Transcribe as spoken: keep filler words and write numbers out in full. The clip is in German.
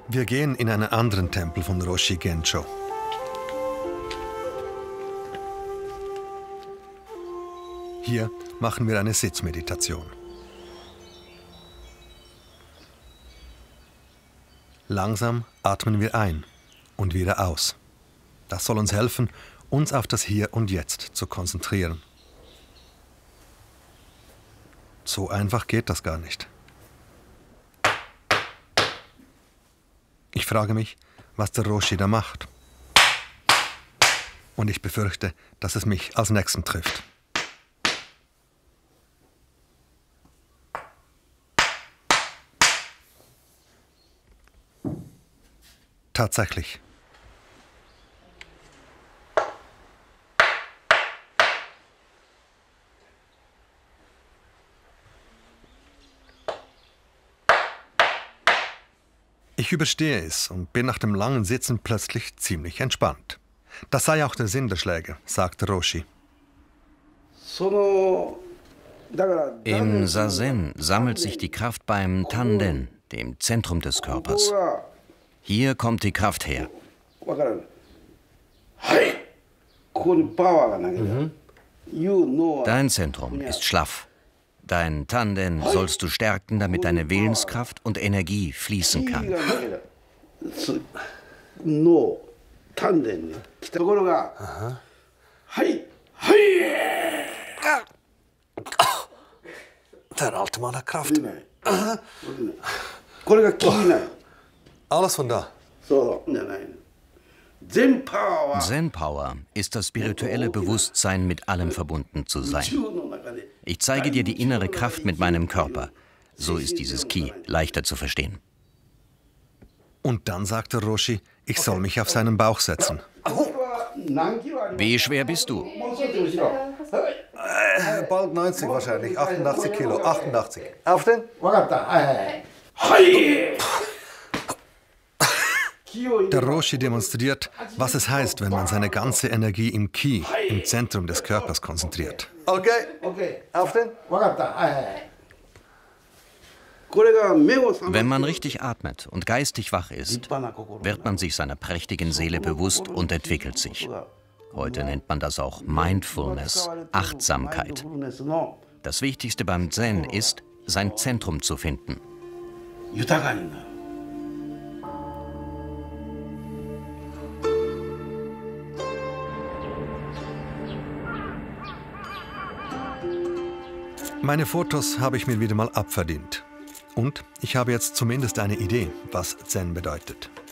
Wir gehen in einen anderen Tempel von Roshi Gencho. Hier machen wir eine Sitzmeditation. Langsam atmen wir ein und wieder aus. Das soll uns helfen, uns auf das Hier und Jetzt zu konzentrieren. So einfach geht das gar nicht. Ich frage mich, was der Roshi da macht. Und ich befürchte, dass es mich als Nächsten trifft. Tatsächlich. Ich überstehe es und bin nach dem langen Sitzen plötzlich ziemlich entspannt. Das sei auch der Sinn der Schläge, sagte Roshi. Im Zazen sammelt sich die Kraft beim Tanden, dem Zentrum des Körpers. Hier kommt die Kraft her. Mhm. Dein Zentrum ist schlaff. Dein Tanden sollst du stärken, damit deine Willenskraft und Energie fließen kann. Aha. Der alte Mann hat Kraft. Aha. Alles von da. Zen Power ist das spirituelle Bewusstsein, mit allem verbunden zu sein. Ich zeige dir die innere Kraft mit meinem Körper. So ist dieses Ki leichter zu verstehen. Und dann sagte Roshi, ich soll mich auf seinen Bauch setzen. Wie schwer bist du? Äh, bald neunzig wahrscheinlich. achtundachtzig Kilo. achtundachtzig. Aufstehen. Der Roshi demonstriert, was es heißt, wenn man seine ganze Energie im Ki, im Zentrum des Körpers, konzentriert. Okay. Aufstehen. Wenn man richtig atmet und geistig wach ist, wird man sich seiner prächtigen Seele bewusst und entwickelt sich. Heute nennt man das auch Mindfulness, Achtsamkeit. Das Wichtigste beim Zen ist, sein Zentrum zu finden. Meine Fotos habe ich mir wieder mal abverdient. Und ich habe jetzt zumindest eine Idee, was Zen bedeutet.